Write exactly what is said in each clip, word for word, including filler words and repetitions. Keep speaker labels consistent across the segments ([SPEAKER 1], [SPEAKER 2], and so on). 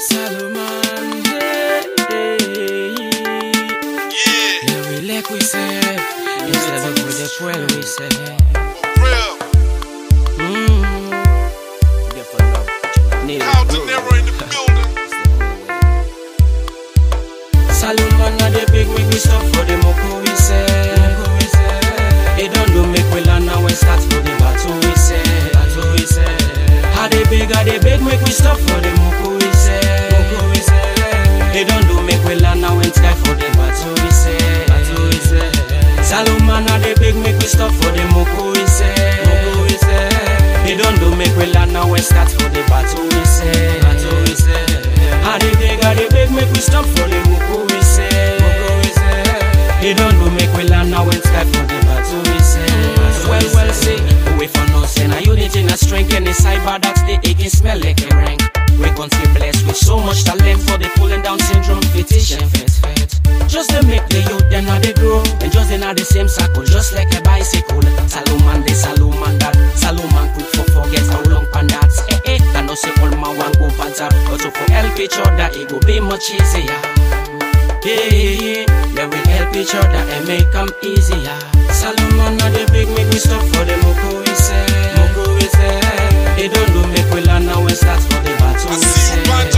[SPEAKER 1] Salomon, hey, hey, yeah. Yeah, we like we say, instead of with the twelve we say,
[SPEAKER 2] for real.
[SPEAKER 1] Mmm. Get for love.
[SPEAKER 2] Out to never in the building.
[SPEAKER 1] Salomon, now the big week we stop for the moko we say. They don't do make we land now we start for the battle we say. Battle we say. How they big, how they big make we stop for the moko we say. They don't do make we land now and sky for the battle we say. Battle we say. Salomon, now they big make we stop for the moko we say. Moko we say. They don't do make we land now and start for the battle we say. Battle we say. How they big, how they big make we stop for the moko we say. Moko we say. They don't do make we land now and sky for the battle we say. Well, well, say away from us and a unity and a strength and the cyber that's the aching smell like a rank. We can't be blessed with so much talent for the pulling down syndrome, fetish and fit fit. Just to make the youth then how they grow, and just they not the same circle, just like a bicycle. Salomon this, Salomon that, Salomon quick for forget how long pan that's. Eh eh, can no say all my one go pads up, but to for help each other it go be much easier. Yeah, yeah, yeah, we help each other and make them easier. Salomon now the big make we stop for the moko we say. Moko we say. They don't do make we learn now and start for the battle we say.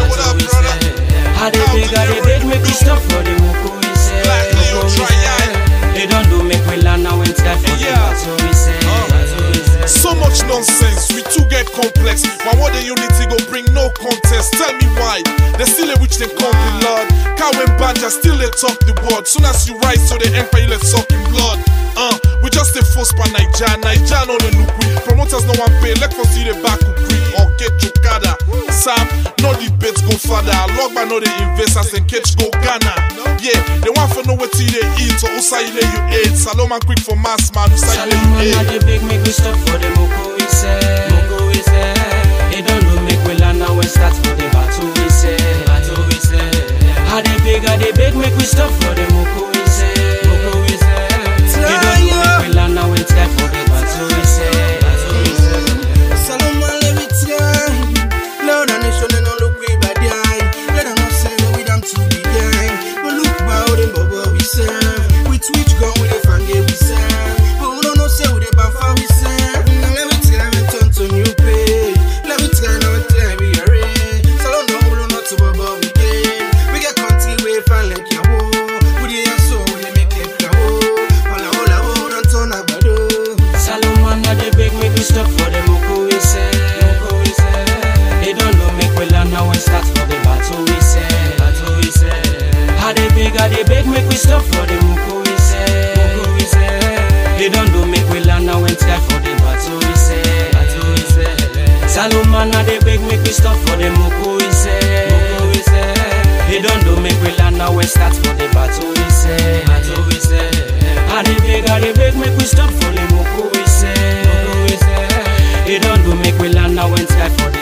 [SPEAKER 1] How they big, how they big make we stop for the moko we say. Moko we say. They don't do make we learn now and start for the battle we say.
[SPEAKER 2] So much nonsense, we too get complex. But what the unity go bring no contest. Tell me why, they still a which them country lord. Cow and banja still they talk the word. Soon as you rise so the empire let suck in blood. Uh, we just a force by Niger, Niger no the look we. Promoters no one pay, let us see the back who green or get chukada. Sam, no debates go further. Log by no the investors and catch go Ghana. Yeah, they want for know what they eat or Usai you ate. Salomon quick for mass man, Usai you ate.
[SPEAKER 1] The big make we stop for the moko we say. Moko we say. They don't do make we land now and start for the battle we say. Battle we say. How they big, how they big make we stop for the moko we say. Moko we say. They don't do make we land now and start for the battle we say. Battle we say.
[SPEAKER 3] Salomon let me tell you, Lord and nation and all look way by the eye. Let them not say no with them to be dying. But look about them, but what we say. With which gun with the fan we say. But we don't know say with the banfa we say. Let me tell you, turn to new page. Let me tell you, tell me you're ready. Salomon don't know not to bubble we get. We get country way fan like your wo. We the so we make it go. Hola hola ho, don't turn a bado.
[SPEAKER 1] Salomon now the big make we stop for the moko we say. Moko we say. They don't know make we learn now and start for the battle we say. Battle we say. How they big, how they big make we stop for the moko we say. Moko we say. They don't do make we learn now and start for the battle we say. Battle we say. Salomon now the big make we stop for the moko we say. Moko we say. They don't do make we learn now and start for the battle we say. Battle we say. How they big, how they big make we stop for the moko we say. Moko we say. They don't do make we learn now and start for the